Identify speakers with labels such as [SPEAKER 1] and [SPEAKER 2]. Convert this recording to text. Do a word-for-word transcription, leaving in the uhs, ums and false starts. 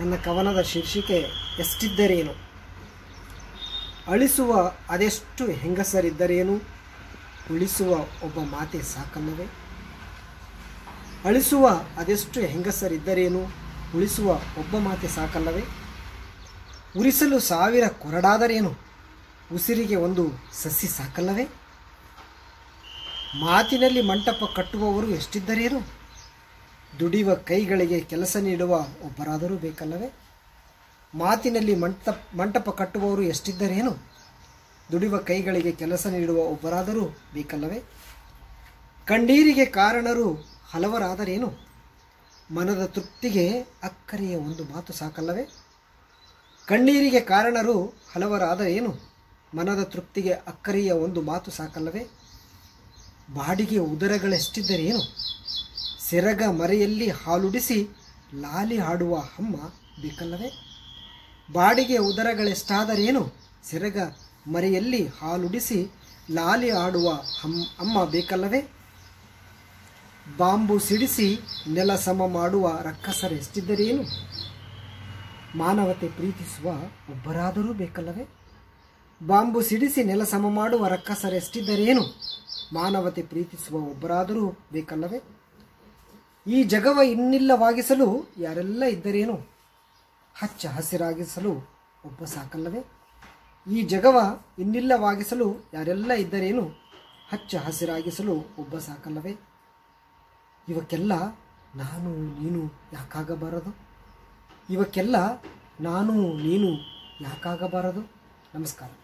[SPEAKER 1] ನನ್ನ ಕವನದ ಶೀರ್ಷಿಕೆ ಎಷ್ಟಿದ್ದರೇನು. ಅಳಿಸುವ ಅದೆಷ್ಟು ಹೆಂಗಸರಿದ್ದರೇನು, ಉಳಿಸುವ ಒಬ್ಬ ಮಾತೆ ಸಾಕಲ್ಲವೇ. ಅಳಿಸುವ ಅದೆಷ್ಟು ಹೆಂಗಸರಿದ್ದರೇನು, ಉಳಿಸುವ ಒಬ್ಬ ಮಾತೆ ಸಾಕಲ್ಲವೇ. ಉರಿಸಲು ಸಾವಿರ ಕೊರಡಾದರೇನು, ಉಸಿರಿಗೆ ಒಂದು ಸಸಿ ಸಾಕಲ್ಲವೇ. ಮಾತಿನಲ್ಲಿ ಮಂಟಪ ಕಟ್ಟುವವರು ಎಷ್ಟಿದ್ದರೇನು, ದುಡಿಯುವ ಕೈಗಳಿಗೆ ಕೆಲಸ ನೀಡುವ ಒಬ್ಬರಾದರೂ ಬೇಕಲ್ಲವೇ. ಮಾತಿನಲ್ಲಿ ಮಂಟಪ ಮಂಟಪ ಕಟ್ಟುವವರು ಎಷ್ಟಿದ್ದರೇನು, ದುಡಿಯುವ ಕೈಗಳಿಗೆ ಕೆಲಸ ನೀಡುವ ಒಬ್ಬರಾದರೂ ಬೇಕಲ್ಲವೇ. ಕಣ್ಣೀರಿಗೆ ಕಾರಣರು ಹಲವರಾದರೇನು, ಮನದ ತೃಪ್ತಿಗೆ ಅಕ್ಕರೆಯ ಒಂದು ಮಾತು ಸಾಕಲ್ಲವೇ. ಕಣ್ಣೀರಿಗೆ ಕಾರಣರು ಹಲವರಾದರೇನು, ಮನದ ತೃಪ್ತಿಗೆ ಅಕ್ಕರೆಯ ಒಂದು ಮಾತು ಸಾಕಲ್ಲವೇ. ಬಾಡಿಗೆ ಉದರಗಳೆಷ್ಟಿದ್ದರೇನು, ಸೆರಗ ಮರೆಯಲ್ಲಿ ಹಾಲುಡಿಸಿ ಲಾಲಿ ಹಾಡುವ ಅಮ್ಮ ಬೇಕಲ್ಲವೇ. ಬಾಡಿಗೆ ಉದರಗಳೆಷ್ಟಾದರೇನು, ಸೆರಗ ಮರೆಯಲ್ಲಿ ಹಾಲುಡಿಸಿ ಲಾಲಿ ಆಡುವ ಹಮ್ ಅಮ್ಮ ಬೇಕಲ್ಲವೇ. ಬಾಂಬು ಸಿಡಿಸಿ ನೆಲ ಸಮ ಮಾಡುವ ರಕ್ಕಸರೆಷ್ಟಿದ್ದರೇನು, ಮಾನವತೆ ಪ್ರೀತಿಸುವ ಒಬ್ಬರಾದರೂ ಬೇಕಲ್ಲವೇ. ಬಾಂಬು ಸಿಡಿಸಿ ನೆಲ ಸಮ ಮಾಡುವ ರಕ್ಕಸರೆಷ್ಟಿದ್ದರೇನು, ಮಾನವತೆ ಪ್ರೀತಿಸುವ ಒಬ್ಬರಾದರೂ ಬೇಕಲ್ಲವೇ. ಈ ಜಗವ ಇನ್ನಿಲ್ಲವಾಗಿಸಲು ಯಾರೆಲ್ಲ ಇದ್ದರೇನು, ಹಚ್ಚ ಹಸಿರಾಗಿಸಲು ಒಬ್ಬ ಸಾಕಲ್ಲವೇ. ಈ ಜಗವ ಇನ್ನಿಲ್ಲವಾಗಿಸಲು ಯಾರೆಲ್ಲ ಇದ್ದರೇನು, ಹಚ್ಚ ಹಸಿರಾಗಿಸಲು ಒಬ್ಬ ಸಾಕಲ್ಲವೇ. ಇವಕ್ಕೆಲ್ಲ ನಾನು ನೀನು ಯಾಕಾಗಬಾರದು, ಇವಕ್ಕೆಲ್ಲ ನಾನು ನೀನು ಯಾಕಾಗಬಾರದು. ನಮಸ್ಕಾರ.